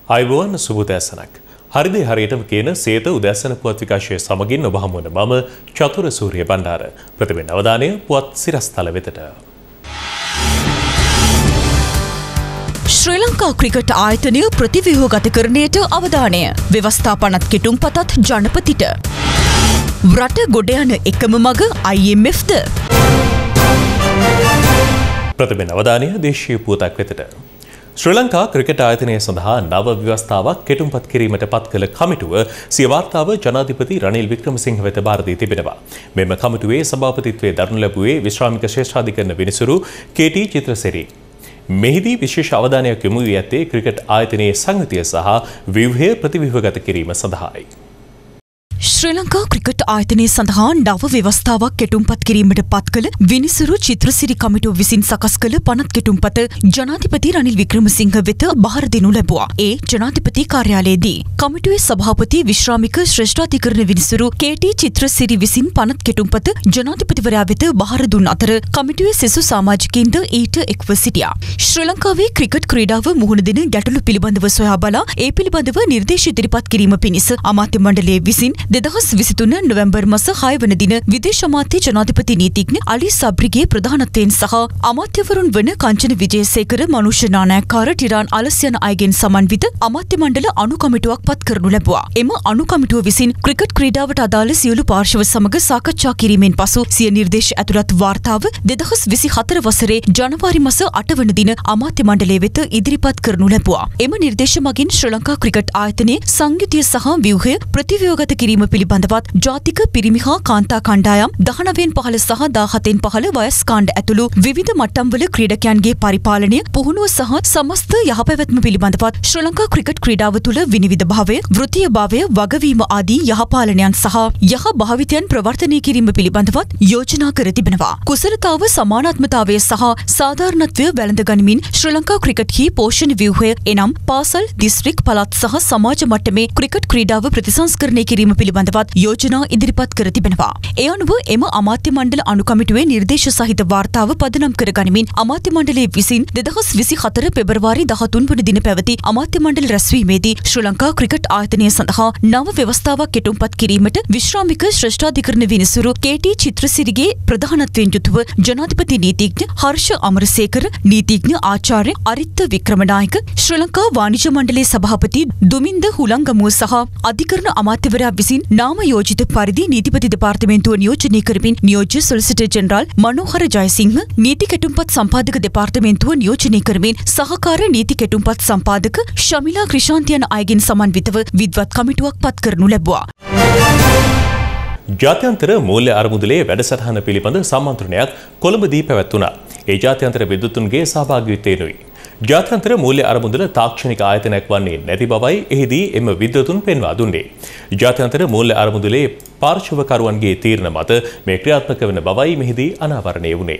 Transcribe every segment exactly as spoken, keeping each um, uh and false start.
අයිබෝන් සුබෝදෑසනක්. හරිද හරියටම කියන සේත උදෑසන පුවත් විකාශයේ සමගින් ඔබ හමු වන මම චතුර සූර්ය බණ්ඩාර. ප්‍රථමයෙන් අවධානය පුවත් සිරස්තල වෙතට. ශ්‍රී ලංකා ක්‍රිකට් ආයතනය ප්‍රතිව්‍යුහගතකරණයට අවධානය. ව්‍යවස්ථාපනත් කෙටුම්පතත් ජනපතිට. රට ගොඩ යන එකම මග I M F ද. ප්‍රථමයෙන් අවධානය දේශීය පුවතක් වෙතට. ශ්‍රී ලංකා ක්‍රිකට් ආයතනය සඳහා නව ව්‍යවස්ථාවක් කෙටුම්පත් කිරීමට පත් කළ කමිටුව සිය වාර්තාව ජනාධිපති රනිල් වික්‍රමසිංහ වෙත බාර දී තිබෙනවා. මෙම කමිටුවේ සභාපතිත්වයේ දරනු ලැබුවේ විශ්‍රාමික ශ්‍රේෂ්ඨාධිකරණ විනිසුරු K T චිත්‍රසිරි. මෙහිදී විශේෂ අවධානයක් යොමු වී ඇත්තේ ක්‍රිකට් ආයතනයේ සංගතිය සහ ව්‍යුහය ප්‍රතිව්‍යුහගත කිරීම සඳහායි. ශ්‍රී ලංකා ක්‍රිකට් ආයතනය සඳහා නව ව්‍යවස්ථාවක් කෙටුම්පත් කිරීමට පත් කළ විනිසුරු චිත්‍රසිරි කමිටුව විසින් සකස් කළ පනත් කෙටුම්පත ජනාධිපති රනිල් වික්‍රමසිංහ වෙත බාර දෙනු ලැබුවා. ඒ ජනාධිපති කාර්යාලයේදී කමිටුවේ සභාපති විශ්‍රාමික ශ්‍රේෂ්ඨාධිකරණ විනිසුරු K T චිත්‍රසිරි විසින් පනත් කෙටුම්පත ජනාධිපතිවරයා වෙත බාර දුන් අතර කමිටුවේ සෙසු සමාජිකයින්ද ඊට එක්ව සිටියා. ශ්‍රී ලංකාවේ ක්‍රිකට් ක්‍රීඩාව මුහුණ දෙන ගැටලු පිළිබඳව සොයා බලා ඒ පිළිබඳව නිර්දේශ ඉදිරිපත් කිරීම පිණිස අමාත්‍ය මණ්ඩලය විසින් දෙදහස් විසිතුන නොවැම්බර් මස හය වන දින විදේශ අමාත්‍ය ජනාධිපති නීතිඥ අලි සබ්රිගේ ප්‍රධානත්වයෙන් සහ අමාත්‍යවරුන් වන කංචන විජේසේකර මනුෂ්‍ය නානායක්කාර ටිරාන් අලස් යන අයගෙන් සමන්විත අමාත්‍ය මණ්ඩල අනු කමිටුවක් පත් කරනු ලැබුවා. එම අනු කමිටුව විසින් ක්‍රිකට් ක්‍රීඩාවට අදාළ සියලු පාර්ශව සමග සාකච්ඡා කිරීමෙන් පසු සිය නිර්දේශ ඇතුළත් වාර්තාව දෙදහස් විසිහතර වසරේ ජනවාරි මස අට වන දින අමාත්‍ය මණ්ඩලය වෙත ඉදිරිපත් කරනු ලැබුවා. එම නිර්දේශ මගින් ශ්‍රී ලංකා ක්‍රිකට් ආයතනයේ සංයුතිය සහ ව්‍යුහය ප්‍රතිව්‍යුහගත කිරීම පිළිබඳවත් ජාතික පිරිමි හා කාන්තා කණ්ඩායම් දහනවයෙන් පහළ සහ දාහතෙන් පහළ වයස් කාණ්ඩ ඇතුළු විවිධ මට්ටම්වල ක්‍රීඩකයන්ගේ පරිපාලනය, පුහුණුව සහ සමස්ත යහපැවැත්ම පිළිබඳවත් ශ්‍රී ලංකා ක්‍රිකට් ක්‍රීඩාව තුළ විනිවිද භාවය, වෘත්තීය භාවය, වගවීම ආදී යහපාලනයන් සහ යහ භාවිතයන් ප්‍රවර්තනය කිරීම පිළිබඳවත් යෝජනා කර තිබෙනවා. කුසලතාව, සමානාත්මතාවය සහ සාධාරණත්වය වැළඳ ගනිමින් ශ්‍රී ලංකා ක්‍රිකට්හි පෝෂණ ව්‍යුහය එනම් පාසල්, දිස්ත්‍රික්, පළාත් සහ සමාජ මට්ටමේ ක්‍රිකට් ක්‍රීඩාව ප්‍රතිසංස්කරණය කිරීම පිළිබඳවත් යෝජනා ඉදිරිපත් කර තිබෙනවා. ඒ අනුව එම අමාත්‍ය මණ්ඩල අනු කමිටුවේ නිර්දේශ සහිත වාර්තාව පදනම් කර ගනිමින් අමාත්‍ය මණ්ඩලයේ විසින් දෙදහස් විසිහතර පෙබරවාරි දහතුන් වන දින පැවති අමාත්‍ය මණ්ඩල රැස්වීමේදී ශ්‍රී ලංකා ක්‍රිකට් ආයතනය සඳහා නව ව්‍යවස්ථාවක් කෙටුම්පත් කිරීමට විශ්‍රාමික ශ්‍රේෂ්ඨාධිකරණ විනිසුරු K T චිත්‍රසිරිගේ ප්‍රධානත්වයෙන් යුතුව ජනාධිපති නීතිඥ හර්ෂ අමරසේකර, නීතිඥ ආචාර්ය අරිත්ත වික්‍රමනායක, ශ්‍රී ලංකා වාණිජ්‍ය මණ්ඩලයේ සභාපති දුමින්ද හුලංගමුව සහ අධිකරණ අමාත්‍යවරයා විසින් නාම යෝජිත පරිදි නීතිපති දෙපාර්තමේන්තුව නියෝජනය කරමින් නියෝජ්‍ය සොලිසිටර් ජෙනරාල් මනෝහර ජයසිංහ, නීති කෙටුම්පත් සම්පාදක දෙපාර්තමේන්තුව නියෝජනය කරමින් සහකාර නීති කෙටුම්පත් සම්පාදක ශමිලා ක්‍රිෂාන්ත යන අයගෙන් සමන්විතව විද්වත් කමිටුවක් පත් කරනු ලැබුවා. ජාත්‍යන්තර මූල්‍ය අරමුදලේ වැඩසටහන පිළිබඳ සම්මන්ත්‍රණයක් කොළඹදී පැවැත්වුණා. ඒ ජාත්‍යන්තර විද්වතුන්ගේ සහභාගීත්වයෙනුයි. ජාත්‍යන්තර මූල්‍ය අරමුදල තාක්ෂණික ආයතනයක් වන්නේ නැති බවයි එහිදී එම විද්වතුන් පෙන්වා දුන්නේ. ජාත්‍යන්තර මූල්‍ය අරමුදලේ පාර්ශවකරුවන්ගේ තීරණ මත මේ ක්‍රියාත්මක වන බවයි මෙහිදී අනාවරණය වුණේ.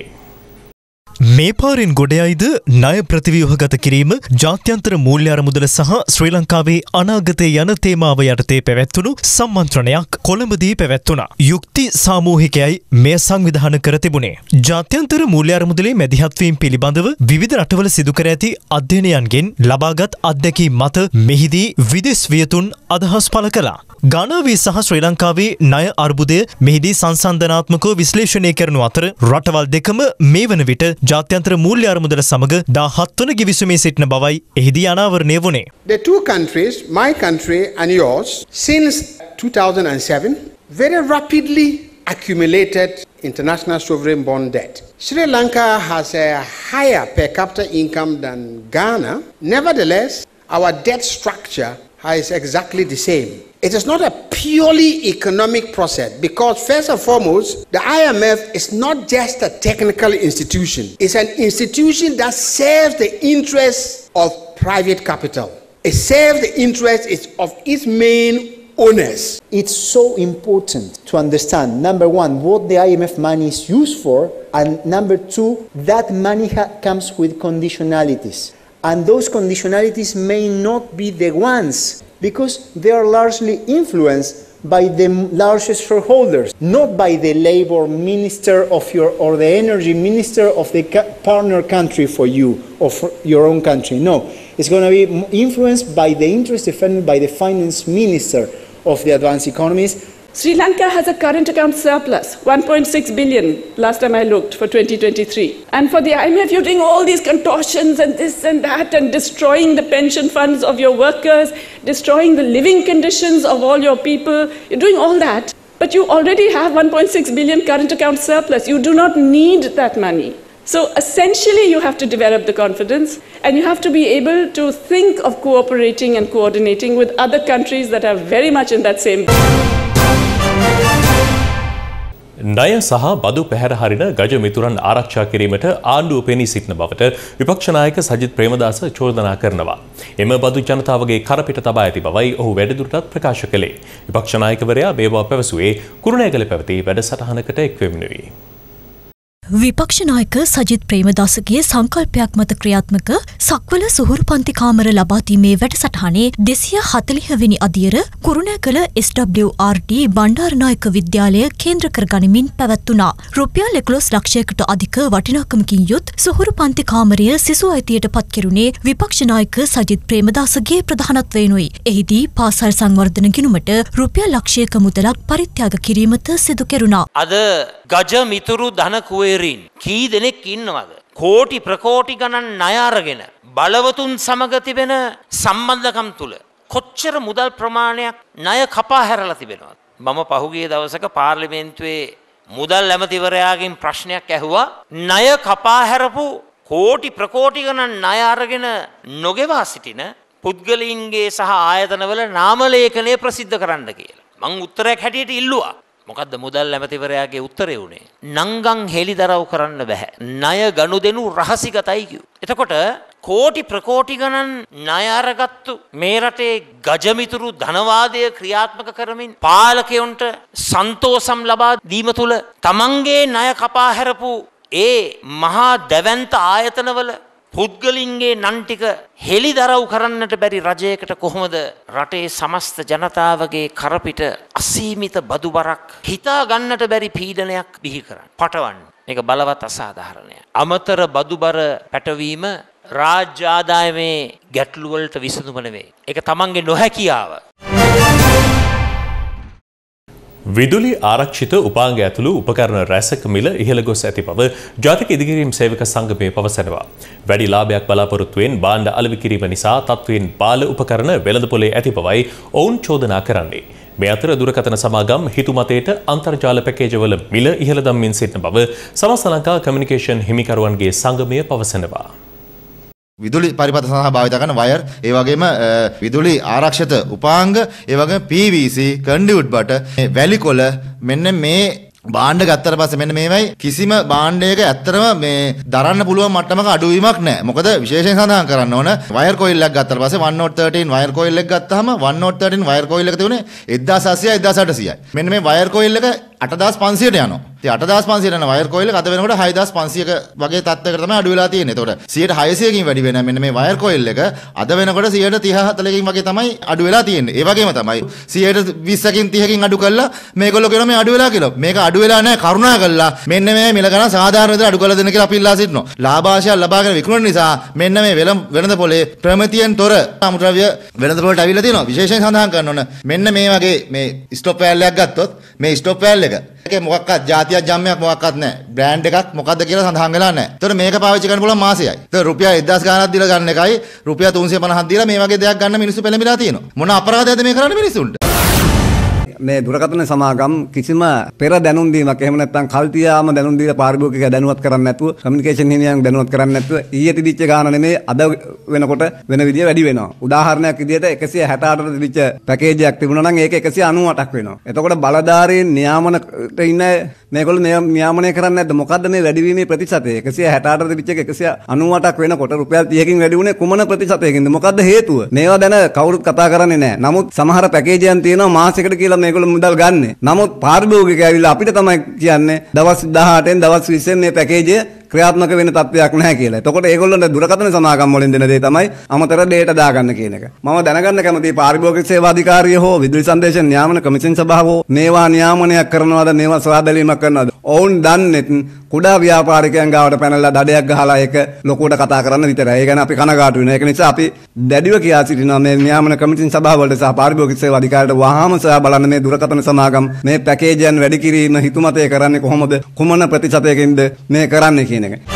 මේ පාරින් ගොඩයයිද ණය ප්‍රතිව්‍යුහගත කිරීම ජාත්‍යන්තර මූල්‍ය අරමුදල සහ ශ්‍රී ලංකාවේ අනාගතය යන තේමාව යටතේ පැවැත්වුණු සම්මන්ත්‍රණයක් කොළඹදී පැවැත්වුණා. යුක්ති සාමූහිකයයි මෙය සංවිධානය කර තිබුණේ. ජාත්‍යන්තර මූල්‍ය අරමුදලේ මැදිහත්වීම පිළිබඳව විවිධ රටවල සිදු කර ඇති අධ්‍යයනයන්ගෙන් ලබාගත් අත්දැකීම් මත මෙහිදී විදෙස් වියතුන් අදහස් පළ කළා. ගානාවේ සහ ශ්‍රී ලංකාවේ ණය අර්බුදය මෙහිදී සංසන්දනාත්මකව විශ්ලේෂණය කරනු අතර රටවල් දෙකම මේ වන විට ජාත්‍යන්තර මූල්‍ය අරමුදල සමග දාහත් වන ගිවිසුමේ සිටින බවයි එහිදී අනාවරණය වුණේ. The two countries, my country and yours, since two thousand seven, very rapidly accumulated international sovereign bond debt. Sri Lanka has a higher per capita income than Ghana. Nevertheless, our debt structure is exactly the same. It is not a purely economic process because first and foremost, the I M F is not just a technical institution. It's an institution that serves the interests of private capital. It serves the interests of its main owners. It's so important to understand, number one, what the I M F money is used for, and number two, that money ha- comes with conditionalities. And those conditionalities may not be the ones because they are largely influenced by the largest shareholders, not by the labor minister of your or the energy minister of the partner country for you or for your own country. No, It's going to be influenced by the interest defended by the finance minister of the advanced economies. Sri Lanka has a current account surplus, one point six billion last time I looked for twenty twenty-three. And for the I M F, you're doing all these contortions and this and that and destroying the pension funds of your workers, destroying the living conditions of all your people. You're doing all that, but you already have one point six billion current account surplus. You do not need that money. So essentially you have to develop the confidence and you have to be able to think of cooperating and coordinating with other countries that are very much in that same boat. ණය සහ බදු පැහැර හරින ගජ මිතුරන් ආරක්ෂා කිරීමට ආණ්ඩුව පෙනී සිටින බවට විපක්ෂ නායක සජිත් ප්‍රේමදාස චෝදනා කරනවා. එම බදු ජනතාවගේ කරපිට තබා ඇති බවයි ඔහු වැඩිදුරටත් ප්‍රකාශ කළේ. විපක්ෂ නායකවරයා මේ බව පැවසුවේ කුරුණෑගල පැවති වැඩසටහනකට එක්වෙමිනුයි. විපක්ෂ නායක සජිත් ප්‍රේමදාසගේ සංකල්පයක් මත ක්‍රියාත්මක සක්වල සුහුරු පන්ති කාමර ලබා දීමේ වැඩසටහනේ දෙසිය හතළිහ වෙනි අදියර Kurunegala S W R D Bandaranaike විද්‍යාලය කේන්ද්‍ර කර ගනිමින් පැවැත්වුණා. රුපියල් එකොළොස් ලක්ෂයකට අධික වටිනාකමකින් යුත් සුහුරු පන්ති කාමරය සිසු අයිතියට පත් කෙරුණේ විපක්ෂ නායක සජිත් ප්‍රේමදාසගේ ප්‍රධානත්වයෙනුයි. එහිදී පාසල් සංවර්ධන ගිණුමට රුපියල් ලක්ෂයක මුදලක් පරිත්‍යාග කිරීමට සිදු කෙරුණා. අද ගජ මිතුරු ධන කුවේ කී දෙනෙක් ඉන්නවද? කෝටි ප්‍රකෝටි ගණන් ණය අරගෙන බලවතුන් සමග තිබෙන සම්බන්ධකම් තුල කොච්චර මුදල් ප්‍රමාණයක් ණය කපා හැරලා තිබෙනවද? මම පහුගිය දවසක පාර්ලිමේන්තුවේ මුදල් ඇමතිවරයාගෙන් ප්‍රශ්නයක් ඇහුවා. ණය කපා හැරපු කෝටි ප්‍රකෝටි ගණන් ණය අරගෙන නොගෙවා සිටින පුද්ගලයින්ගේ සහ ආයතනවල නාම ලේඛනය ප්‍රසිද්ධ කරන්න කියලා. මං උත්තරයක් හැටියට ඉල්ලුවා. මොකද්ද මුදල් ඇමතිවරයාගේ උත්තරේ උනේ? නංගන් හෙලිදරව් කරන්න බෑ. ණය ගනුදෙනු රහසිගතයි කිව්වා. එතකොට කෝටි ප්‍රකෝටි ගණන් ණය අරගත්තු මේ රටේ ගජමිතුරු ධනවාදය ක්‍රියාත්මක කරමින් පාලකයන්ට සන්තෝෂම් ලබා දීම තුල තමන්ගේ ණය කපා හැරපු ඒ මහා දැවැන්ත ආයතනවල පුද්ගලින්ගේ නන් ටික හෙලිදරව් කරන්නට බැරි රජයකට කොහොමද රටේ සමස්ත ජනතාවගේ කරපිට අසීමිත බදු බරක් හිතා ගන්නට බැරි පීඩනයක් බිහි කරන්න පටවන්නේ? මේක බලවත් අසාධාරණයක්. අමතර බදු බර පැටවීම රාජ්‍ය ආදායමේ ගැටලු වලට විසඳුම නෙවෙයි. ඒක තමන්ගේ නොහැකියාව. විදුලි ආරක්ෂිත උපාංග ඇතුළු උපකරණ රැසක මිල ඉහළ ගොස් ඇති බව ජාතික ඉදිකිරීම් සේවක සංගමය පවසනවා. වැඩි ලාභයක් බලාපොරොත්තුවෙන් භාණ්ඩ අලෙවි කිරීම නිසා තත්ත්වයෙන් බාල උපකරණ වෙළඳපොලේ ඇති බවයි ඔවුන් චෝදනා කරන්නේ. මේ අතර දුරකථන සමාගම් හිතුමතේට අන්තර්ජාල පැකේජවල මිල ඉහළ දම්මින් සිටින බව සමස්ත ලංකා කමියුනිකේෂන් හිමිකරුවන්ගේ සංගමය පවසනවා. විදුලි පරිපථ සඳහා භාවිත කරන වයර්, ඒ වගේම විදුලි ආරක්ෂිත උපාංග, ඒ වගේම පී වී සී, කන්ඩියුට් බට, වැලිකොළ මෙන්න මේ භාණ්ඩ ගත්තට පස්සේ මෙන්න මේවයි කිසිම භාණ්ඩයක ඇත්තටම මේ දරන්න පුළුවන් මට්ටමක අඩුවීමක් නැහැ. මොකද විශේෂයෙන් සඳහන් කරන්න ඕන වයර් කොයිල් එකක් ගත්තට පස්සේ one oh one three wire coil එක ගත්තාම one oh one three wire coil එක තිබුණේ එක්දාස් අසීයයි එක්දාස් අටසීයයි. මෙන්න මේ වයර් කොයිල් එක අටදාස් පන්සීයට යනවා. ඉතින් අටදාස් පන්සීයට යන වයර් කොයිල් එක අද වෙනකොට හයදාස් පන්සීයක වගේ තත්ත්වයකට තමයි අඩු වෙලා තියෙන්නේ. ඒතකොට සියයට හයසීයකින් වැඩි වෙන මෙන්න මේ වයර් කොයිල් එක අද වෙනකොට සියයට තිහ හතළිහකින් වගේ තමයි අඩු වෙලා තියෙන්නේ. ඒ වගේම තමයි සියයට විස්සකින් තිහකින් අඩු කළා මේගොල්ලෝ කියනවා මේ අඩු වෙලා කියලා. මේක අඩු වෙලා නැහැ, කරුණා කළා. මෙන්න මේ මිල ගණන් සාධාරණ විදිහට අඩු කරලා දෙන්න කියලා අපි ඉල්ලා සිටිනවා. ලාභාංශය ලබාගෙන විකුණන නිසා මෙන්න මේ වෙළඳ පොලේ ප්‍රමිතියෙන් තොර අමුද්‍රව්‍ය වෙළඳ පොලට අවිලා තියෙනවා. විශේෂයෙන් සඳහන් කරන්න ඕන මෙන්න මේ වගේ මේ ස්ටොප් වෑල් එකක් ගත්තොත් මේ ස්ටොප් වෑල් එක ඒකේ මොකක්වත් ජාතියක් ජම්මයක් මොකක්වත් නැහැ. බ්‍රෑන්ඩ් එකක් මොකද්ද කියලා සඳහන් වෙලා නැහැ. ඒතර මේක පාවිච්චි කරන්න පුළුවන් මාසෙයි. ඒතර රුපියල් එක්දාස් ගාණක් දීලා ගන්න එකයි රුපියල් තුන්සිය පනහක් දීලා මේ වගේ දෙයක් ගන්න මිනිස්සු පෙළඹිලා තියෙනවා. මොන අපරාධයක්ද මේ කරන්නේ මිනිස්සුන්ට? මේ දුරකථන සමාගම් කිසිම පෙර දැනුම් දීමක් එහෙම නැත්නම් කල්තියාම දැනුම් දීලා පාරිභෝගිකයා දැනුවත් කරන්නේ නැතුව කමියුනිකේෂන් හිමියන් දැනුවත් කරන්නේ නැතුව ඊයේ තිබිච්ච ගාන නෙමෙයි අද වෙනකොට වෙන විදිය වැඩි වෙනවා. උදාහරණයක් විදියට එකසිය හැට අටට තිබිච්ච පැකේජයක් තිබුණා නම් ඒක එකසිය අනූ අටක් වෙනවා. එතකොට බලධාරීන් නියාමනට ඉන්න මේගොල්ලෝ නියාමනය කරන්නේ නැද්ද? මොකද්ද මේ වැඩිවීමේ ප්‍රතිශතය? එකසිය හැට අටට තිබිච්ච එක එකසිය අනූ අටක් වෙනකොට රුපියල් තිහකින් වැඩි වුණේ කුමන ප්‍රතිශතයකින්ද? මොකද්ද හේතුව? මේවා දැන කවුරුත් කතා කරන්නේ නැහැ. නමුත් සමහර පැකේජයන් තියෙනවා මාසෙකට කියලා මේගොල්ලෝ මුදල් ගන්න. නමුත් පාරිභෝගිකයා ඇවිල්ලා අපිට තමයි කියන්නේ දවස් දහඅටෙන් දවස් විස්සෙන් මේ පැකේජය ක්‍රියාත්මක වෙන තත්ත්වයක් නැහැ කියලා. එතකොට ඒගොල්ලන්ට දුරකථන සමාගම් වලින් දෙන දේ තමයි අමතර data දාගන්න කියන එක. මම දැනගන්න කැමතියි පාරිභෝගික සේවා අධිකාරිය හෝ විදුලි සංදේශ නියාමන කමිෂන් සභාව හෝ මේවා නියාමනයක් කරනවද මේවා සොයා බැලීමක් කරනවද? ඔවුන් දන්නේ කුඩා ව්‍යාපාරිකයන් ගාවට පැනලා දඩයක් ගහලා ඒක ලොකුවට කතා කරන්න විතරයි. ඒ ගැන අපි කනගාටු වෙනවා. ඒක නිසා අපි දැඩිව කියා සිටිනවා මේ නියාමන කමිෂන් සභාව වලට සහ පාරිභෝගික සේවා අධිකාරියට වහාම සොයා බලන්න මේ දුරකථන සමාගම් මේ පැකේජයන් වැඩි කිරීම හිතුමතේ කරන්නේ කොහොමද? කුමන ප්‍රතිශතයකින්ද මේ කරන්නේ කියන එක.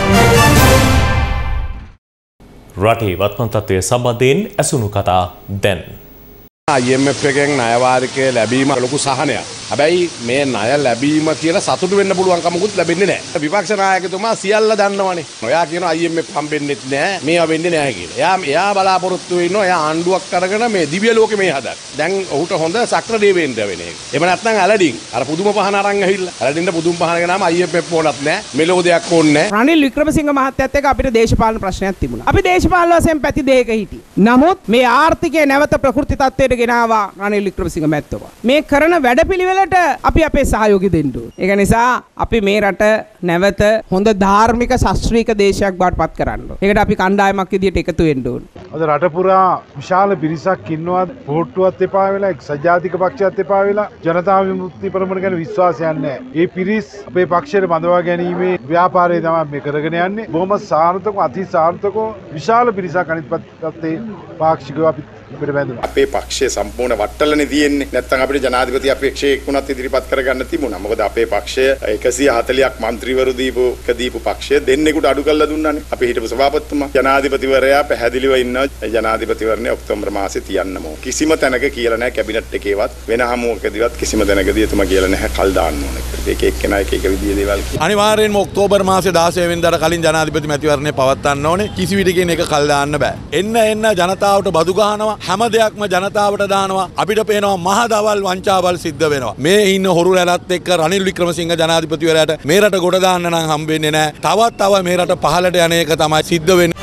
රටේ වත්මන් තත්ත්වය සම්බන්ධයෙන් ඇසුණු කතා දැන්. I M F එකෙන් ණය වාරිකය ලැබීම ලොකු සහනයක්. හැබැයි මේ ණය ලැබීම කියලා සතුටු වෙන්න පුළුවන් කමකුත් ලැබෙන්නේ නැහැ. විපක්ෂ නායකතුමා සියල්ල දන්නවනේ. ඔයා කියනවා I M F හම්බෙන්නෙත් නැහැ, මේවා වෙන්නේ නැහැ කියලා. එයා එයා බලාපොරොත්තු වෙනවා එයා ආණ්ඩුවක් අරගෙන මේ දිව්‍ය ලෝකෙ මේ හදන්න. දැන් ඔහුට හොඳ සක්‍ර දේවේන්ද්‍ර වෙන එක. එහෙම නැත්නම් ඇලඩින්. අර පුදුම පහන අරන් ඇවිල්ලා. ඇලඩින්ට පුදුම පහන ගෙනාම I M F ඕනත් නැහැ. මෙලෝ දෙයක් ඕනේ නැහැ. රනිල් වික්‍රමසිංහ මහත්තයත් එක්ක අපිට දේශපාලන ප්‍රශ්නයක් තිබුණා. අපි දේශපාලන වශයෙන් පැති දෙකක හිටියේ. නමුත් මේ ආර්ථිකය නැවත ප්‍රකෘති තත්ත්වයට ගෙනාවා රනිල් වික්‍රමසිංහ මැතිතුමා. මේ කරන වැඩපිළිවෙලට අපි අපේ සහයෝගය දෙන්න ඕනේ. ඒක නිසා අපි මේ රට නැවත හොඳ ධාර්මික ශාස්ත්‍රීය දේශයක් බවට පත් කරන්න ඕනේ. ඒකට අපි කණ්ඩායමක් විදියට එකතු වෙන්න ඕනේ. අද රට පුරා විශාල පිරිසක් ඉන්නවා වෝට්ටුවත් එපා වෙලා එක්සත් ජාතික පක්ෂයත් එපා වෙලා ජනතා විමුක්ති පෙරමුණ ගැන විශ්වාසයක් නැහැ. ඒ පිරිස් අපේ පක්ෂයට බඳවා ගැනීමේ ව්‍යාපාරය තමයි මේ කරගෙන යන්නේ. බොහොම සාර්ථකව අති සාර්ථකව විශාල පිරිසක් අනිත් පැත්තේ පාක්ෂිකව අපි අපේ පක්ෂය සම්පූර්ණ වට්ටලනේ තියෙන්නේ. නැත්නම් අපිට ජනාධිපති අපේක්ෂකෙක් වුණත් ඉදිරිපත් කරගන්න තිබුණා. මොකද අපේ පක්ෂය එකසිය හතළියක් മന്ത്രിවරු දීපු එක දීපු පක්ෂය දෙන්නෙකුට අඩු කරලා දුන්නානේ. අපි හිටපු සභාපතිතුමා ජනාධිපතිවරයා පැහැදිලිව ඉන්න ජනාධිපතිවරණය ඔක්තෝබර් මාසේ තියන්නම ඕන. කිසිම තැනක කියලා නැහැ කැබිනට් එකේවත් වෙන හමුවකදීවත් කිසිම තැනකදී එතුමා කියලා නැහැ කල් දාන්න ඕන. ඒක එක්කෙනා එක එක විදිහේ දේවල් කියනවා. අනිවාර්යෙන්ම ඔක්තෝබර් මාසේ දාසය වෙනිදාට කලින් ජනාධිපති මැතිවරණය පවත්වන්න ඕනේ. කිසි විදිහකින් ඒක කල් දාන්න බෑ. එන්න එන්න ජනතාවට බදු ගහනවා. හැම දෙයක්ම ජනතාවට දානවා. අපිට පේනවා මහදවල් වංචාවල් සිද්ධ වෙනවා. මේ ඉන්න හොරු රැළත් එක්ක රනිල් වික්‍රමසිංහ ජනාධිපතිවරයාට මේ රට ගොඩ දාන්න නම් හම්බෙන්නේ නැහැ. තවත් තව මේ රට පහළට යන එක තමයි සිද්ධ වෙන්නේ.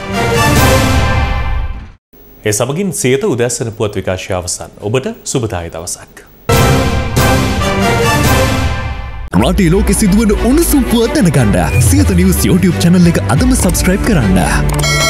ඒ සමගින් සියත උදැසන පුවත් විකාශය අවසන්. ඔබට සුබදායි දවසක්. රටේ ලෝකෙ සිදුවන උණුසුම් පුවත් දැනගන්න සියත නිවුස් YouTube channel එක අදම subscribe කරන්න.